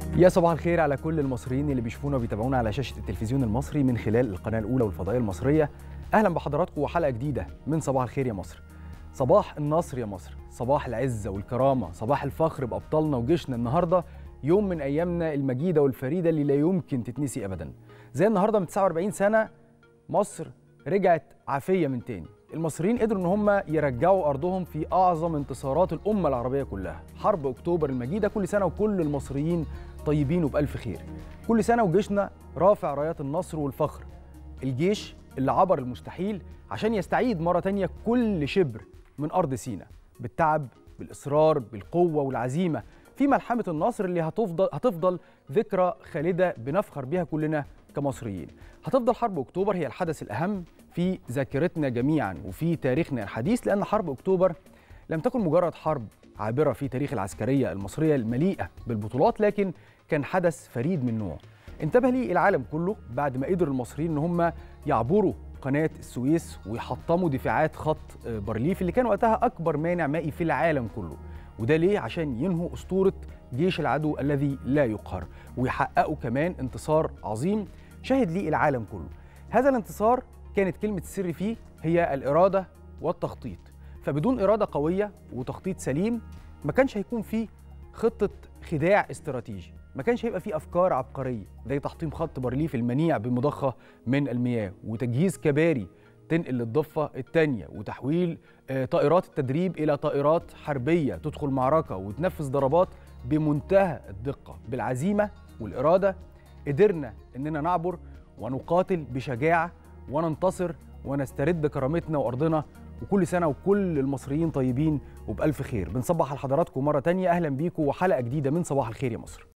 يا صباح الخير على كل المصريين اللي بيشوفونا وبيتابعونا على شاشة التلفزيون المصري من خلال القناة الأولى والفضائية المصرية. أهلا بحضراتكم وحلقة جديدة من صباح الخير يا مصر. صباح النصر يا مصر، صباح العزة والكرامة، صباح الفخر بأبطالنا وجيشنا. النهاردة يوم من أيامنا المجيدة والفريدة اللي لا يمكن تتنسي أبدا. زي النهاردة من 49 سنة مصر رجعت عافية من تاني. المصريين قدروا ان هم يرجعوا ارضهم في اعظم انتصارات الامه العربيه كلها، حرب اكتوبر المجيده. كل سنه وكل المصريين طيبين وبالف خير. كل سنه وجيشنا رافع رايات النصر والفخر، الجيش اللي عبر المستحيل عشان يستعيد مره تانيه كل شبر من ارض سيناء، بالتعب، بالاصرار، بالقوه والعزيمه، في ملحمه النصر اللي هتفضل ذكرى خالده بنفخر بيها كلنا كمصريين. هتفضل حرب اكتوبر هي الحدث الاهم في ذاكرتنا جميعا وفي تاريخنا الحديث، لأن حرب أكتوبر لم تكن مجرد حرب عابرة في تاريخ العسكرية المصرية المليئة بالبطولات، لكن كان حدث فريد من نوعه. انتبه ليه العالم كله بعد ما قدر المصريين ان هم يعبروا قناة السويس ويحطموا دفاعات خط بارليف اللي كان وقتها أكبر مانع مائي في العالم كله. وده ليه؟ عشان ينهوا أسطورة جيش العدو الذي لا يقهر، ويحققوا كمان انتصار عظيم شهد ليه العالم كله. هذا الانتصار كانت كلمة السر فيه هي الإرادة والتخطيط. فبدون إرادة قوية وتخطيط سليم ما كانش هيكون فيه خطة خداع استراتيجي، ما كانش هيبقى فيه أفكار عبقرية زي تحطيم خط بارليف المنيع بمضخة من المياه، وتجهيز كباري تنقل للضفة الثانية، وتحويل طائرات التدريب إلى طائرات حربية تدخل معركة وتنفذ ضربات بمنتهى الدقة. بالعزيمة والإرادة قدرنا إننا نعبر ونقاتل بشجاعة وننتصر ونسترد كرامتنا وأرضنا. وكل سنة وكل المصريين طيبين وبألف خير. بنصبح على حضراتكم مرة تانية، أهلا بيكم وحلقة جديدة من صباح الخير يا مصر.